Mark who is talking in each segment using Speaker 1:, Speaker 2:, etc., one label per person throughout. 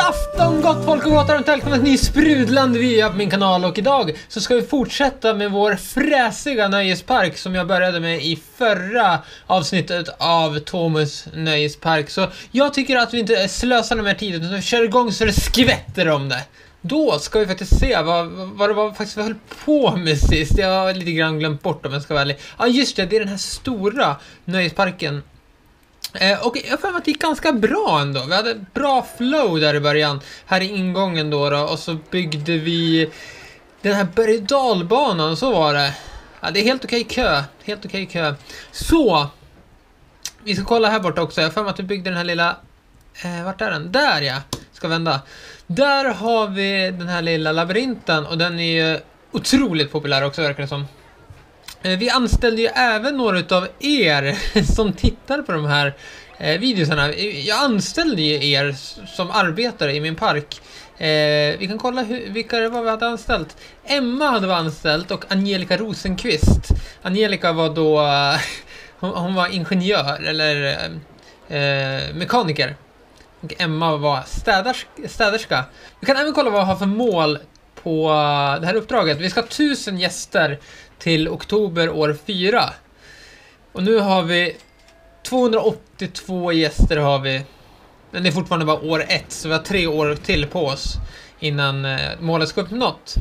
Speaker 1: Afton gott folk och gott och välkomna till en ny sprudlande video på min kanal. Och idag så ska vi fortsätta med vår fräsiga nöjespark som jag började med i förra avsnittet av Thomas nöjespark. Så jag tycker att vi inte slösar någon mer tid utan vi kör igång så det skvätter om det. Då ska vi faktiskt se vad det var faktiskt vi höll på med sist. Jag har lite grann glömt bort om jag ska vara ärlig. Ja just det, det är den här stora nöjesparken. Och jag fann att det gick ganska bra ändå. Vi hade bra flow där i början. Här i ingången då. Och så byggde vi den här berg- och dalbanan. Så var det. Ja, det är helt okej kö. Helt okej kö. Så. Vi ska kolla här borta också. Jag fann att vi byggde den här lilla... vart är den? Där ja. Ska vända. Där har vi den här lilla labyrinten. Och den är ju otroligt populär också verkar det som. Vi anställde ju även några av er som tittar på de här videosarna. Jag anställde ju er som arbetare i min park. Vi kan kolla vilka det var vi hade anställt. Emma hade vi anställt och Angelica Rosenqvist. Angelica var då... hon var ingenjör eller mekaniker. Och Emma var städerska. Vi kan även kolla vad vi har för mål på det här uppdraget. Vi ska ha 1000 gäster till oktober år 4. Och nu har vi 282 gäster har vi. Men det är fortfarande bara år 1 så vi har 3 år till på oss innan målet ska uppnått.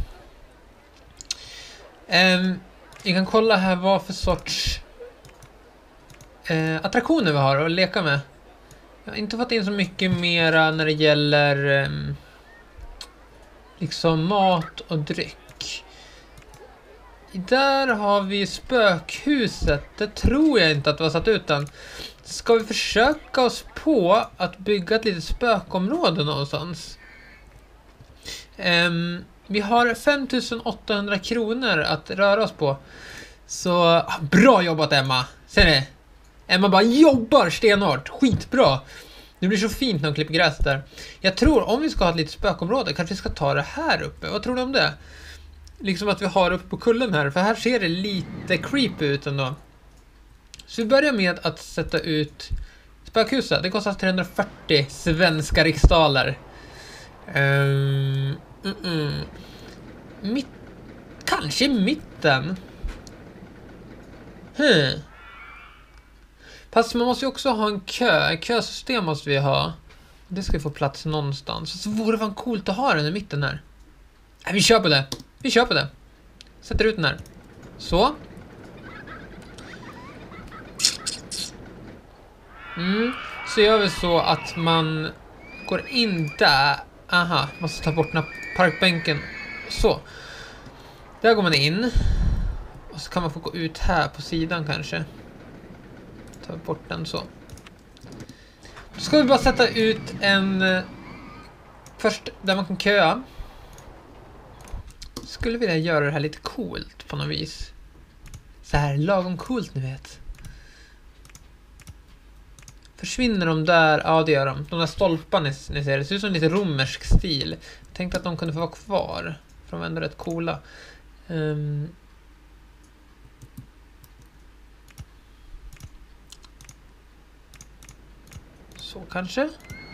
Speaker 1: Vi kan kolla här vad för sorts attraktioner vi har att leka med. Jag har inte fått in så mycket mera när det gäller liksom mat och dryck. Där har vi spökhuset. Det tror jag inte att vi har satt ut den. Ska vi försöka oss på att bygga ett litet spökområde någonstans? Vi har 5800 kronor att röra oss på. Så bra jobbat Emma. Ser ni? Emma bara jobbar stenhårt. Skitbra. Det blir så fint när hon klipper gräset där. Jag tror om vi ska ha ett litet spökområde kanske vi ska ta det här uppe. Vad tror du om det? Liksom att vi har uppe på kullen här. För här ser det lite creepy ut ändå. Så vi börjar med att sätta ut spökhuset. Det kostar 340 svenska riksdaler. Kanske i mitten. Fast man måste ju också ha en kö. Kösystem måste vi ha. Det ska vi få plats någonstans. Så vore det fan coolt att ha den i mitten här. Nej, vi kör på det. Vi kör på det. Sätter ut den här. Så. Så gör vi så att man går in där. Aha, måste ta bort den här parkbänken. Så. Där går man in. Och så kan man få gå ut här på sidan kanske. Ta bort den så. Då ska vi bara sätta ut en... först där man kan köa. Skulle vilja göra det här lite coolt på något vis. Så här lagom coolt ni vet. Försvinner de där? Ja det gör de. De där stolparna ni ser. Det ser ut som lite romersk stil. Jag tänkte att de kunde få vara kvar. För de är ändå rätt coola. Så kanske.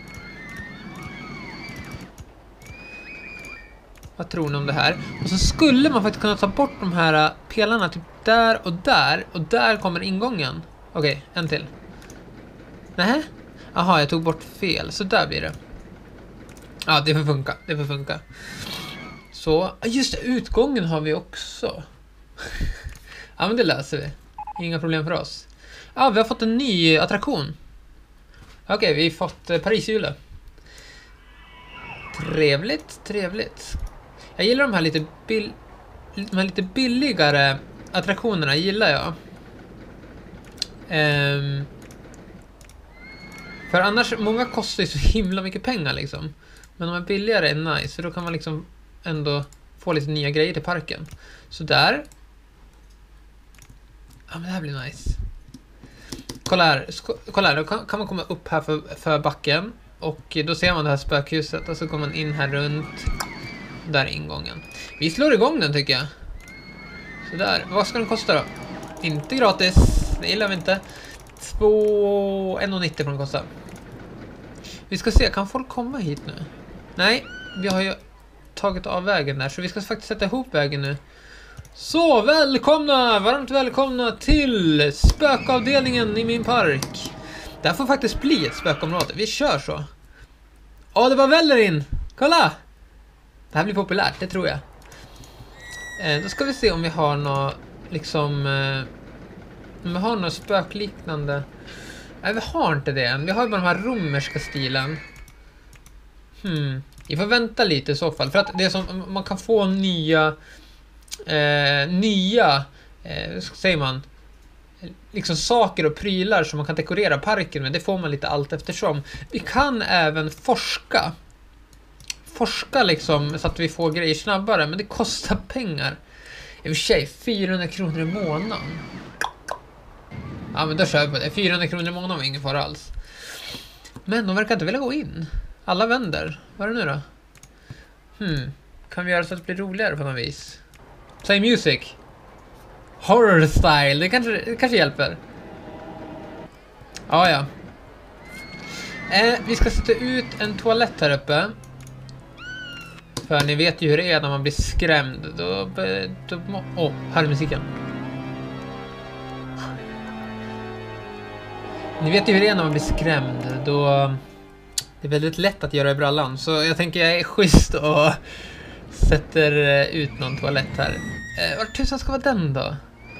Speaker 1: Vad tror ni om det här? Och så skulle man faktiskt kunna ta bort de här pelarna typ där och där. Och där kommer ingången. Okej, en till. Nähä? Aha, jag tog bort fel. Så där blir det. Ja, det får funka. Det får funka. Så, just det, utgången har vi också. Ja, men det löser vi. Inga problem för oss. Ja, vi har fått en ny attraktion. Okej, vi har fått Parishjulet. Trevligt, trevligt. Jag gillar de här lite billigare attraktionerna, gillar jag. För annars, många kostar ju så himla mycket pengar liksom. Men de är billigare är nice, för då kan man liksom ändå få lite nya grejer till parken. Så där. Ja, men det här blir nice. Kolla här, då kan man komma upp här för backen. Och då ser man det här spökhuset och så kommer man in här runt. Där är ingången. Vi slår igång den tycker jag. Så där. Vad ska den kosta då? Inte gratis. Det gillar vi inte. 1,90 får den kosta. Vi ska se, kan folk komma hit nu? Nej, vi har ju tagit av vägen där. Så vi ska faktiskt sätta ihop vägen nu. Så, välkomna! Varmt välkomna till spökavdelningen i min park. Det här får faktiskt bli ett spökområde. Vi kör så. Åh, det var väller in! Kolla! Det här blir populärt, det tror jag. Då ska vi se om vi har något liksom... om vi har något spökliknande. Nej, vi har inte det än. Vi har ju bara den här romerska stilen. Vi får vänta lite i så fall. För att det är som, man kan få nya... säger man, liksom saker och prylar som man kan dekorera parken med. Det får man lite allt eftersom. Vi kan även forska liksom så att vi får grejer snabbare, men det kostar pengar. I och för sig 400 kronor i månaden. Ja, men då kör vi på det. 400 kronor i månaden var ingen fara alls. Men de verkar inte vilja gå in. Alla vänder. Vad är det nu då? Kan vi göra så att det blir roligare på något vis? Play music. Horror style. Det kanske hjälper. Ja. Vi ska sätta ut en toalett här uppe. För ni vet ju hur det är när man blir skrämd. Här är musiken. Ni vet ju hur det är när man blir skrämd. Då det är väldigt lätt att göra i brallan. Så jag tänker jag är schysst och sätter ut någon toalett här. Var tusan ska vara den då?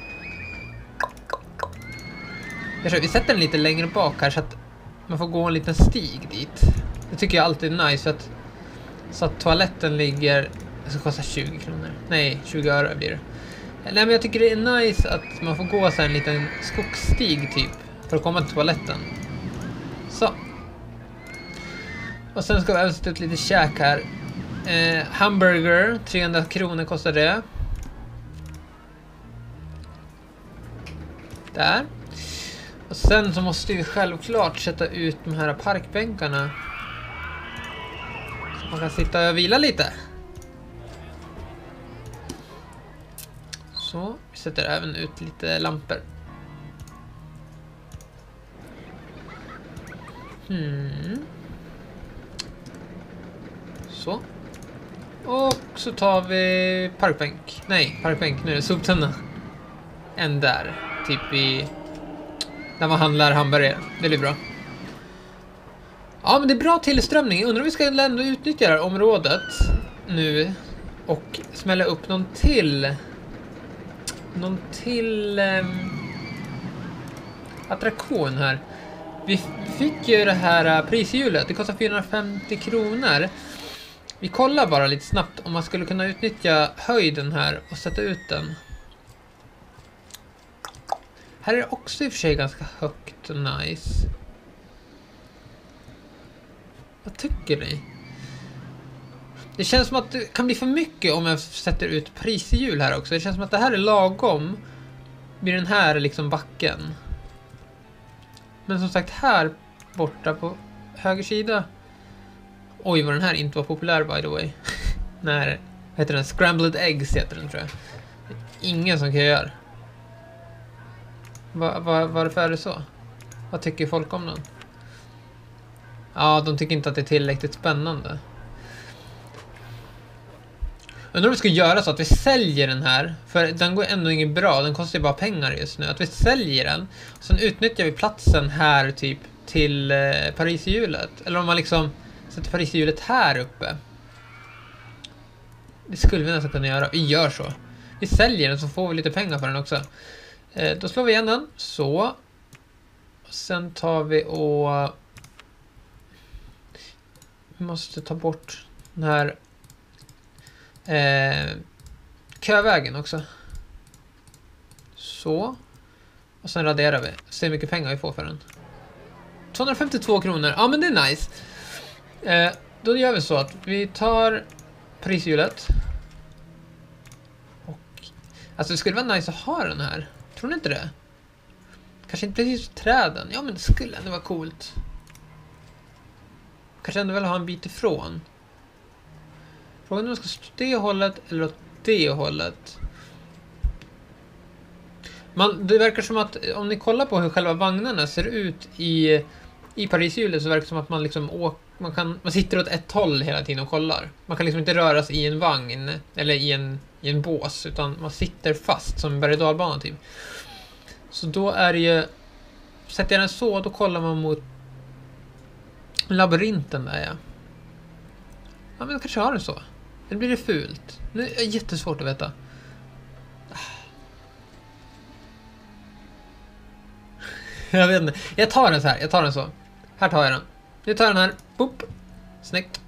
Speaker 1: Vi sätter den lite längre bak här så att man får gå en liten stig dit. Det tycker jag alltid är nice så att toaletten ligger... Det ska kosta 20 kronor. Nej, 20 öre blir det. Nej, men jag tycker det är nice att man får gå så här en liten skogsstig typ för att komma till toaletten. Så. Och sen ska vi även sätta ut lite käk här. Hamburger, 300 kronor kostar det. Där. Och sen så måste vi självklart sätta ut de här parkbänkarna. Så man kan sitta och vila lite. Så, vi sätter även ut lite lampor. Så. Och så tar vi parkbänk. Nej, parkbänk. Nu är det soptunna. En där. Typ i... Där man handlar hamburgare. Det blir bra. Ja, men det är bra tillströmning. Jag undrar om vi ska ändå utnyttja det här området nu. Och smälla upp någon till attraktion här. Vi fick ju det här prishjulet. Det kostar 450 kronor. Vi kollar bara lite snabbt om man skulle kunna utnyttja höjden här och sätta ut den. Här är det också i och för sig ganska högt och nice. Vad tycker ni? Det känns som att det kan bli för mycket om jag sätter ut prishjul här också. Det känns som att det här är lagom vid den här liksom backen. Men som sagt, här borta på höger sida. Oj, vad den här inte var populär by the way. När heter den? Scrambled eggs heter den, tror jag. Ingen som kan göra. Varför är det så? Vad tycker folk om den? Ja, de tycker inte att det är tillräckligt spännande. Undrar om vi ska göra så att vi säljer den här. För den går ändå inget bra. Den kostar ju bara pengar just nu. Att vi säljer den. Och sen utnyttjar vi platsen här typ till Parishjulet. Eller om man liksom sätter Parishjulet här uppe. Det skulle vi nästan kunna göra. Vi gör så. Vi säljer den så får vi lite pengar för den också. Då slår vi igen den. Så. Och sen tar vi och... Vi måste ta bort den här kövägen också. Så. Och sen raderar vi. Se hur mycket pengar vi får för den. 252 kronor. Ja, men det är nice. Då gör vi så att vi tar prishjulet. Och alltså det skulle vara nice att ha den här. Tror ni inte det? Kanske inte precis träden. Ja, men det skulle ändå vara coolt. Kanske ändå vill ha en bit ifrån. Frågan är om man ska stå det hållet eller åt det hållet. Det verkar som att om ni kollar på hur själva vagnarna ser ut i Parishjulet, så verkar det som att man liksom man sitter åt ett håll hela tiden och kollar. Man kan liksom inte röra sig i en vagn eller i en bås, utan man sitter fast som en berg- och dalbana typ. Så då är det ju, sätter jag den så, då kollar man mot labyrinten där, ja. Ja, men jag kanske har det så. Eller blir det fult? Det är jättesvårt att veta. Jag vet inte. Jag tar den så här. Jag tar den så. Här tar jag den. Nu tar jag den här. Boop. Snyggt.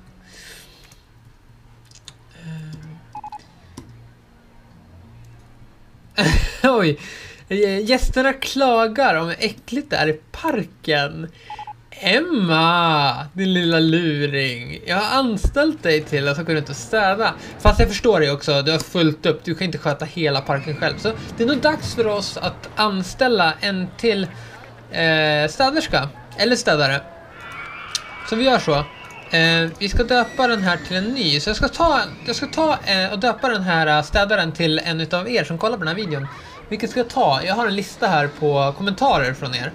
Speaker 1: Oj. Gästerna klagar om hur äckligt det är i parken. Emma, din lilla luring. Jag har anställt dig till att gå runt och städa. Fast jag förstår dig också, du har fullt upp. Du kan inte sköta hela parken själv. Så det är nog dags för oss att anställa en till städerska. Eller städare. Så vi gör så. Vi ska döpa den här till en ny. Så jag ska ta och döpa den här städaren till en utav er som kollar på den här videon. Vilket ska jag ta? Jag har en lista här på kommentarer från er.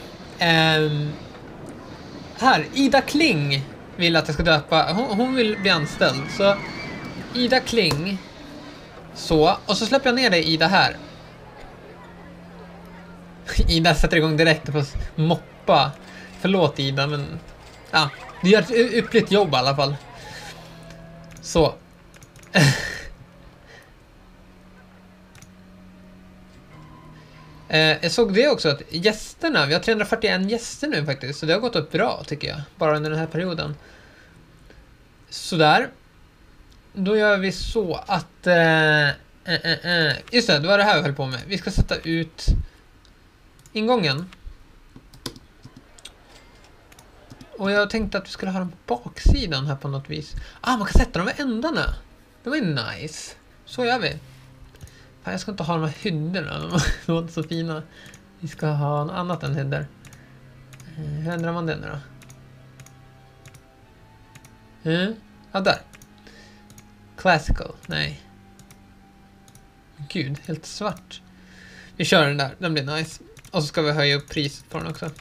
Speaker 1: Här, Ida Kling vill att jag ska döpa. Hon vill bli anställd. Så Ida Kling. Så, och så släpper jag ner dig, Ida, här. Ida sätter igång direkt på moppa. Förlåt, Ida, men ja, du gör ett yppligt jobb i alla fall. Så. Jag såg det också att gästerna, vi har 341 gäster nu faktiskt, så det har gått upp bra tycker jag, bara under den här perioden. Sådär. Då gör vi så att just det, det var det här vi höll på med. Vi ska sätta ut ingången. Och jag tänkte att vi skulle ha den på baksidan här på något vis. Man kan sätta dem vid ändarna. Det var ju nice. Så gör vi. Fan, jag ska inte ha de här hydderna. De var inte så fina. Vi ska ha något annat än hydder. Hur ändrar man det nu då? Ja, där. Classical. Nej. Gud, helt svart. Vi kör den där. Den blir nice. Och så ska vi höja upp priset på den också.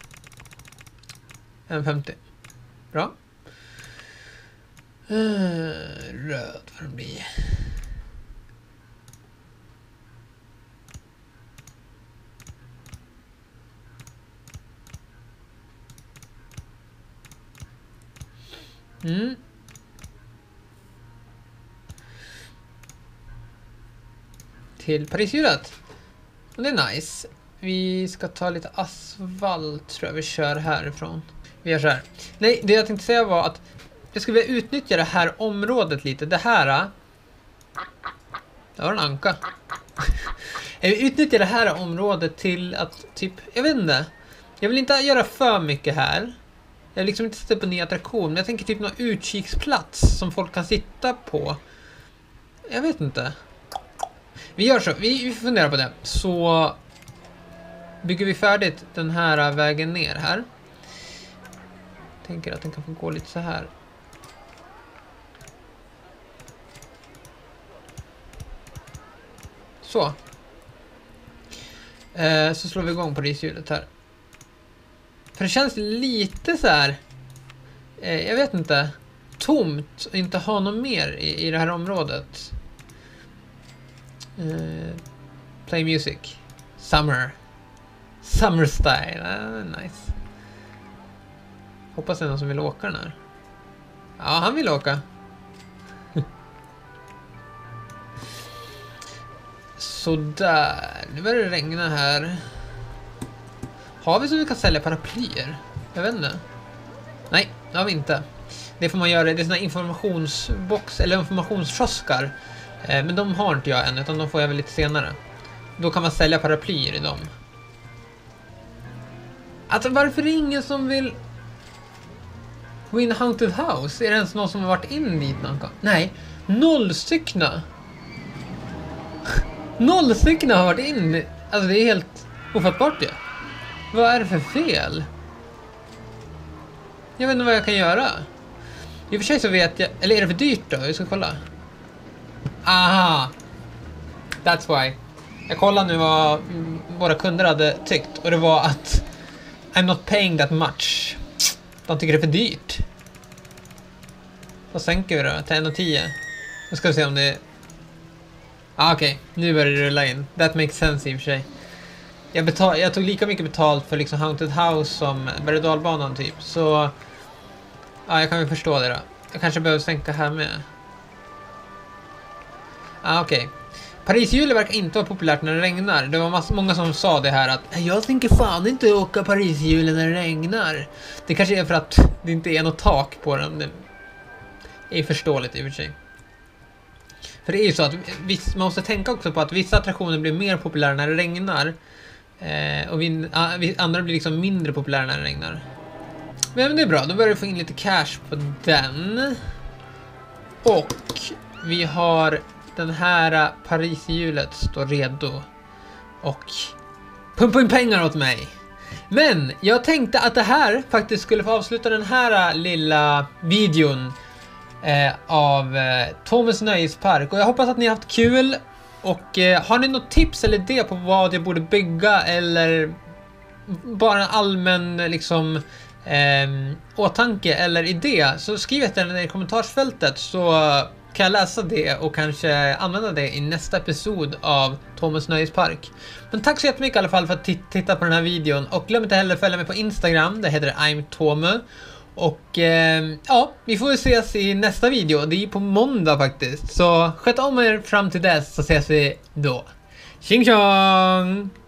Speaker 1: 1,50. Bra. Röd får den bli. Till Parisljudet. Och det är nice. Vi ska ta lite asfalt, tror jag vi kör härifrån. Vi gör så här. Nej, det jag tänkte säga var att jag skulle vilja utnyttja det här området lite. Det här. Det var en anka. Jag vill utnyttja det här området till att typ, jag vet inte. Jag vill inte göra för mycket här. Jag vill liksom inte sätta på ny attraktion. Men jag tänker typ någon utkiksplats som folk kan sitta på. Jag vet inte. Vi gör så. Vi funderar på det. Så bygger vi färdigt den här vägen ner här. Tänker att den kan få gå lite så här. Så. Så slår vi igång på rishjulet här. För det känns lite så här. Jag vet inte. Tomt och inte ha något mer i det här området. Play music. Summer. Summer style. Nice. Hoppas det är någon som vill åka den här. Ja, han vill åka. Så där. Nu börjar det regna här. Har vi så vi kan sälja paraplyer? Jag vet inte. Nej, det har vi inte. Det får man göra. Det är såna informationsbox eller informationskioskar. Men de har inte jag än, utan de får jag väl lite senare. Då kan man sälja paraplyer i dem. Alltså varför är det ingen som vill Win Haunted House? Är det ens någon som har varit in dit någon gång? Nej, 0 styckna. 0 styckna har varit in. Alltså det är helt ofattbart det. Vad är det för fel? Jag vet inte vad jag kan göra. I och för sig så vet jag. Eller är det för dyrt då? Jag ska kolla. Aha. That's why. Jag kollar nu vad våra kunder hade tyckt. Och det var att I'm not paying that much. De tycker det är för dyrt. Vad sänker vi då? Till 1,10. Nu ska vi se om det... Okej. Nu börjar det rulla in. That makes sense i och för sig. Jag tog lika mycket betalt för liksom Haunted House som berg- och dalbanan typ. Så... Ja, jag kan väl förstå det då. Jag kanske behöver sänka här med. Okej. Paris-hjulet verkar inte vara populärt när det regnar. Det var många som sa det här att jag tänker fan inte åka Paris-hjulet när det regnar. Det kanske är för att det inte är något tak på den. Det är förståeligt i och för sig. För det är ju så att man måste tänka också på att vissa attraktioner blir mer populära när det regnar. Och andra blir liksom mindre populära när det regnar. Men det är bra, då börjar vi få in lite cash på den. Och vi har den här Paris-hjulet står redo. Och pumpa in pengar åt mig. Men jag tänkte att det här faktiskt skulle få avsluta den här lilla videon av Thomas Nöjespark. Och jag hoppas att ni har haft kul. Och har ni något tips eller idé på vad jag borde bygga eller bara en allmän liksom åtanke eller idé, så skriv det i kommentarsfältet så kan jag läsa det och kanske använda det i nästa episod av Thomas Nöjespark. Men tack så jättemycket i alla fall för att titta på den här videon, och glöm inte heller följa mig på Instagram, det heter I'm Tome. Och ja, vi får ses i nästa video. Det är på måndag faktiskt. Så sköt om er fram till dess, så ses vi då. Tjing tjong!